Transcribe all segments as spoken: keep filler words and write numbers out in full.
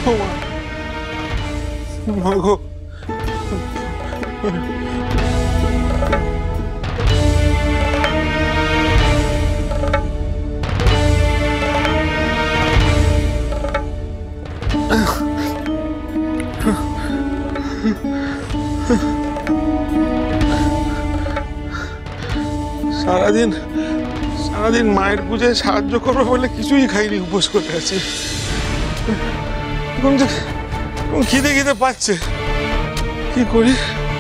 মা গো, সারাদিন সারাদিন মায়ের পুজোয় সাহায্য করবো বলে কিছুই খাইনি, উপোস করে আছি। এখন যে খিদে খিদে পাচ্ছে, কি করি?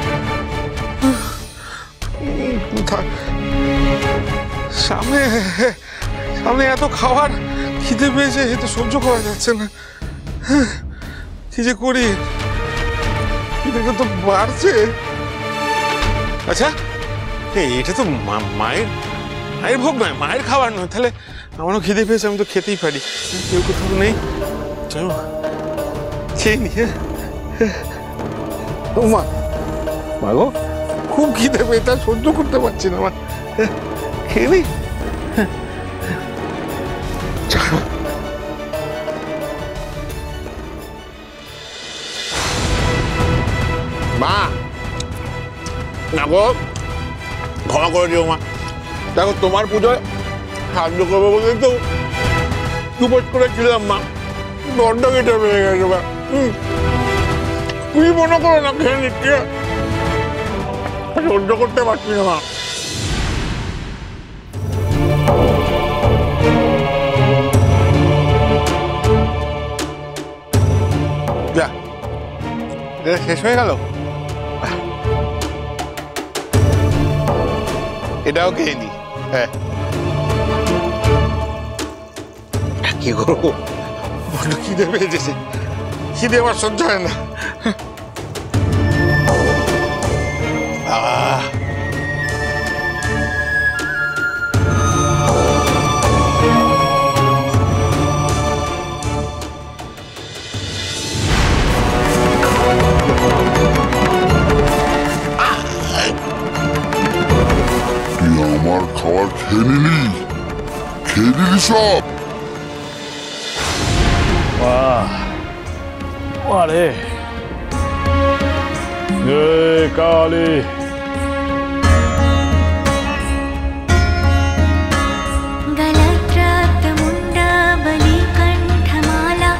সামনে সামনে এত খাবার, খিদে পেয়েছে, এতে সহ্য করা যাচ্ছে না। কি যে করি, খিদে তো বাড়ছে। আচ্ছা, এটা তো মায়ের মায়ের ভোগ নয়, মায়ের খাবার নয়, তাহলে আমারও খিদে পেয়েছে, আমি তো খেতেই পারি। কেউ কোথাও নেই, চলো খেয়ে নি। মা মা গো, খুব খিদে পেয়েছে, সহ্য করতে পারছি না মা, খেয়ে নি। মা না গো, ক্ষমা করে দিও মা। দেখো, তোমার পুজোয় সাহায্য করবো বলে তো উপোস করেছিলাম মা, বড্ড কেটে পেয়ে গেছে মা। তুমি মনে করো না, খেয়ে নিচ্ছে, সহ্য করতে পারছি না মা। যা, শেষ হয়ে গেল, এটাও খেয়ে নি। হ্যাঁ, কি করবো, বড্ড খিদে পেয়েছে, খিদে আমার সহ্য হয় না। আহ আমার খাবার খেয়ে নিলি, খেয়ে নিলি সব। আরে জয় কালী। गलत्रमुण्डबलिकण्ठमाला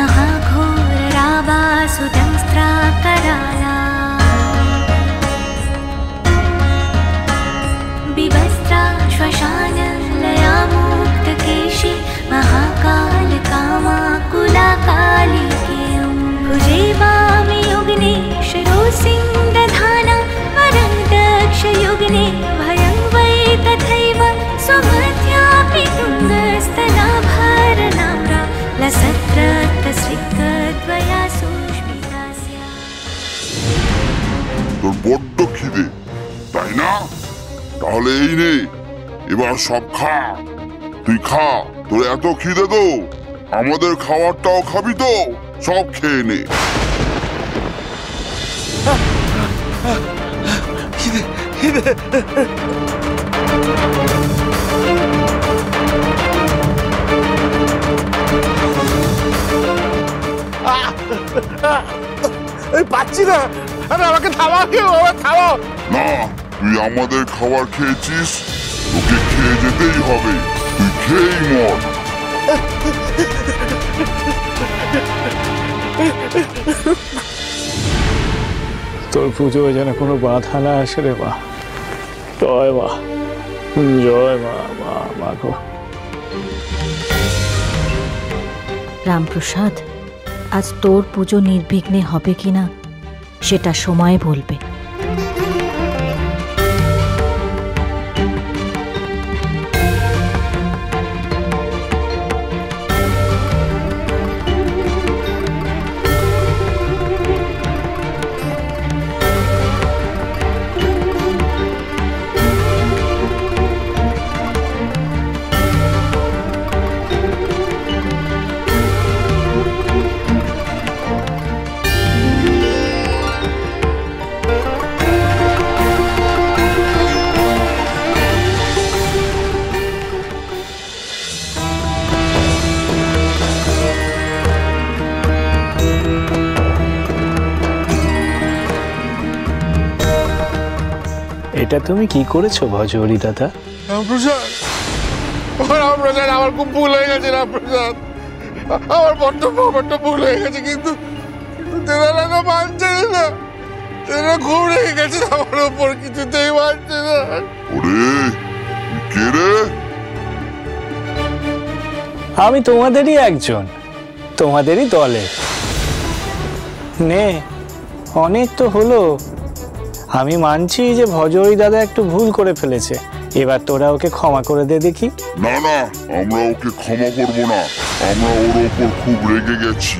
महाघोररावासुदंस्त्राकराला विवस्त्रा श्मशानलयामुक्तकेशी महाकालकामाकुलाकालिके भुजे वामि युग्ने शिरोसिंहदधाना वरं दक्षयुग्ने भयं वै तथैव स्वमध्यापि तुङ्गस्तनाभरणाम्रा लसत्रत्तस्विक्कद्वया सुष्मितास्या। তোর বড্ড খিদে, তাই না? তাহলে এই নে, এবার সব খা। তুই খা, তোর এত খিদে তো আমাদের খাবারটাও খাবি তো, সব খেয়ে নে। খিদে খিদে পাচ্ছি না, আরে আমাকে থামাও, কেউ আমাকে থামাও। না, তুই আমাদের খাবার খেয়েছিস, তোকে খেয়ে যেতেই হবে, তুই খেয়েই মর। তোর পুজো যেন কোনো বাধা না আসে রে মা। জয় মা, জয় মা, মা মা গো। রামপ্রসাদ, আজ তোর পুজো নির্বিঘ্নে হবে কিনা সেটা সময় বলবে। এটা তুমি কি করেছো ভজহরি দাদা? রামপ্রসাদ, ও রামপ্রসাদ, আমার খুব ভুল হয়ে গেছে রামপ্রসাদ, আমার বড্ড বড্ড ভুল হয়ে গেছে, কিন্তু কিন্তু তেনারা না মানছে না, তেনারা খুব রেগে গেছে আমার ওপর, কিছুতেই মানছে না। ওরে কে রে? আমি তোমাদেরই একজন, তোমাদেরই দলে। নে, অনেক তো হলো। আমি মানছি যে ভজহরি দাদা একটু ভুল করে ফেলেছে, এবার তোরা ওকে ক্ষমা করে দে দেখি। না না, আমরা ওকে ক্ষমা করব না, আমরা ওর ওপর খুব রেগে গেছি।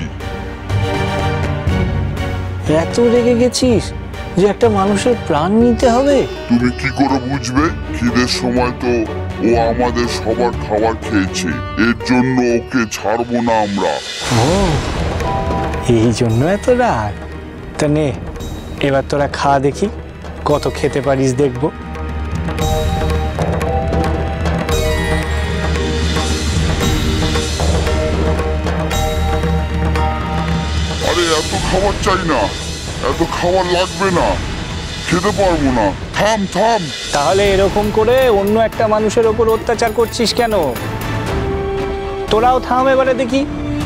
এত রেগে গেছিস যে একটা মানুষের প্রাণ নিতে হবে? তুমি কি করে বুঝবে? খিদের সময় তো ও আমাদের সবার খাবার খেয়েছে, এর জন্য ওকে ছাড়বো না আমরা। ও, এই জন্য এত রাগ? তা নে, এবার তোরা খা দেখি, কত খেতে পারিস দেখবো। আরে এত খাবার চাই না, এত খাবার লাগবে না, খেতে পারবো না। থাম থাম। তাহলে এরকম করে অন্য একটা মানুষের ওপর অত্যাচার করছিস কেন? তোরাও থাম এবারে দেখি।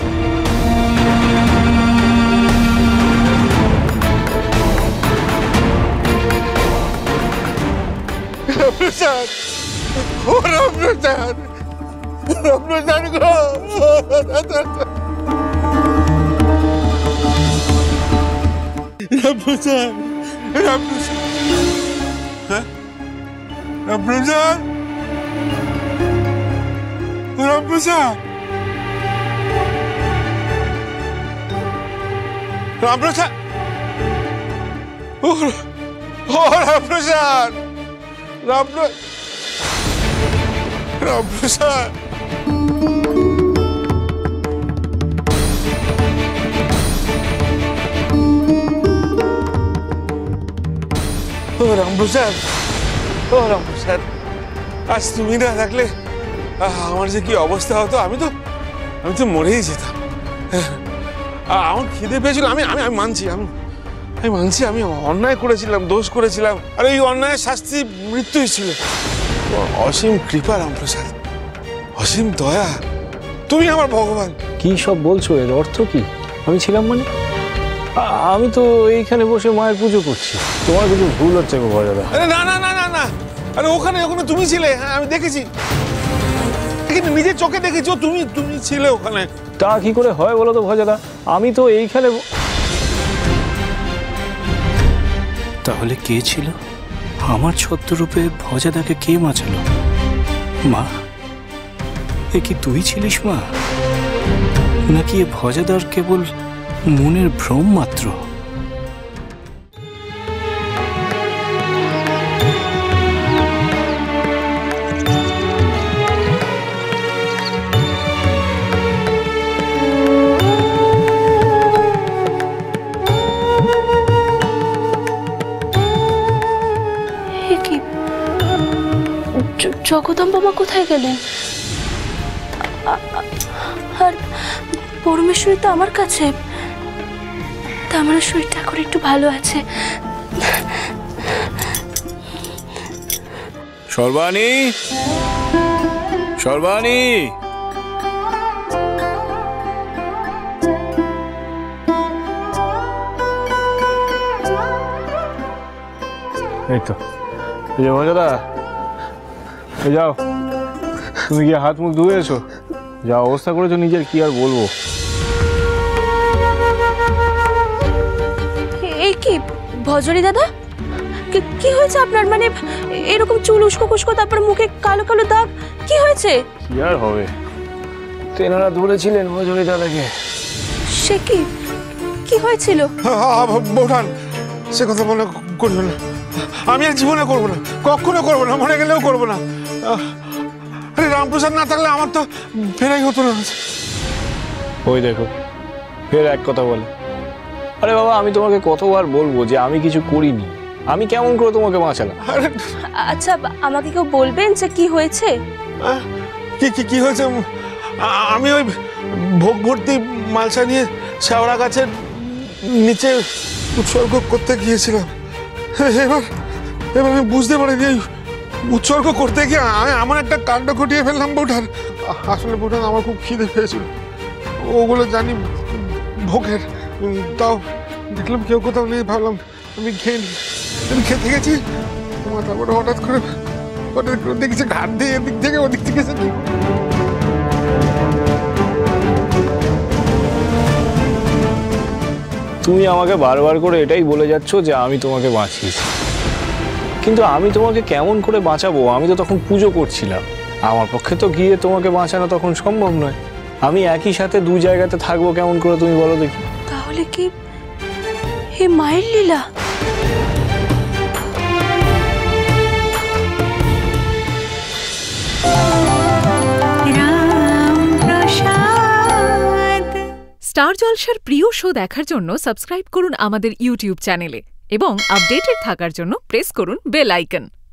রামপ্রসাদ, ও রামপ্রসাদ, রামপ্রসাদ গো, রামপ্রসাদ, রামপ্রসাদ, হ্যাঁ রামপ্রসাদ, রামপ্রসাদ, রামপ্রসাদ, ও ও রামপ্রসাদ, রামপ্রসাদ, রামপ্রসাদ, ও রামপ্রসাদ, ও রামপ্রসাদ, আজ তুমি না থাকলে আহ, আমার যে কি অবস্থা হতো, আমি তো আমি তো মরেই যেতাম। আহ, আমার খিদে পেয়েছিল, আমি আমি আমি মানছি, আমি আমি মানছি আমি অন্যায় করেছিলাম, দোষ করেছিলাম, আর এই অন্যায়ের শাস্তি মৃত্যুই ছিল। অসীম কৃপা রামপ্রসাদ, অসীম দয়া, তুমি আমার ভগবান। কি সব বলছো? এর অর্থ কি? আমি ছিলাম মানে? আ- আমি তো এইখানে বসে মায়ের পুজো করছি। তোমার কিছু ভুল হচ্ছে গো ভজদা। আরে না না না না না, আরে ওখানে ওখানে তুমি ছিলে, হ্যাঁ আমি দেখেছি, কিন্তু নিজের চোখে দেখেছি, ও তুমি তুমি ছিলে ওখানে। তা কি করে হয় বলো তো ভজদা? আমি তো এইখানে। তাহলে কে ছিল? আমার ছদ্মরূপে ভজাদাকে কে বাঁচালো? মা, এ কি তুই ছিলিস মা? নাকি এ ভজাদার কেবল মনের ভ্রম মাত্র? জগদম্বা মা কোথায় গেলেন? আর পরমেশ্বরী তো আমার কাছে, তা আমার শরীরটা এখন একটু ভালো আছে। সর্বাণী, সর্বাণী, এই তো, এই যে ভজদা, এই যাও, তুমি গিয়ে হাত মুখ ধুয়ে এসো। যা অবস্থা করেছো নিজের, কি আর বলবো। এই কি ভজরি দাদা, কি- কি হয়েছে আপনার? মানে এরকম চুল উস্কো খুস্কো, তারপর মুখে কালো কালো দাগ, কি হয়েছে? কি আর হবে, তেনারা ধরেছিলেন ভজরি দাদাকে। সে কি, কি হয়েছিল? বৌঠান, সে কথা মনে করবে না, আমি আর জীবনে করবো না, কখনো করবো না, মরে গেলেও করবো না। আহ, আরে রামপ্রসাদ না থাকলে আমার তো ফেরাই হতো না। ওই দেখো, ফের এক কথা বলে। আরে বাবা, আমি তোমাকে কতবার বলবো যে আমি কিছু করিনি, আমি কেমন করে তোমাকে বাঁচালাম? আরে আচ্ছা, আমাকে কেউ বলবেন যে কি হয়েছে? আহ, কি কি কি হয়েছে? আ- আমি ওই ভোগ ভর্তি মালসা নিয়ে শেওড়া গাছের নিচে উৎসর্গ করতে গিয়েছিলাম। এবার এবার আমি বুঝতে পারিনি এই উৎসর্গ করতে গিয়ে আমি আমার একটা কাণ্ড ঘটিয়ে ফেললাম বউঠান। আসলে বউঠান আমার খুব খিদে পেয়েছিল, ওগুলো জানি ভোগের, তাও দেখলাম কেউ কোথাও নেই, ভাবলাম আমি খেয়ে নি। আমি খেতে গেছি, তোমার তারপরে হঠাৎ করে হঠাৎ করে দেখছি ঘাট দিয়ে এদিক থেকে ওদিক থেকে এসে তুমি আমাকে বারবার করে এটাই বলে যাচ্ছ যে আমি তোমাকে বাঁচিয়েছি, কিন্তু আমি তোমাকে কেমন করে বাঁচাবো? আমি তো তখন পুজো করছিলাম, আমার পক্ষে তো গিয়ে তোমাকে বাঁচানো তখন সম্ভব নয়। আমি একই সাথে দু জায়গাতে থাকবো কেমন করে তুমি বলো দেখি? তাহলে কি হে মায়ের লীলা? স্টার জলসার প্রিয় শো দেখার জন্য সাবস্ক্রাইব করুন আমাদের ইউটিউব চ্যানেলে এবং আপডেটেড থাকার জন্য প্রেস করুন বেল আইকন।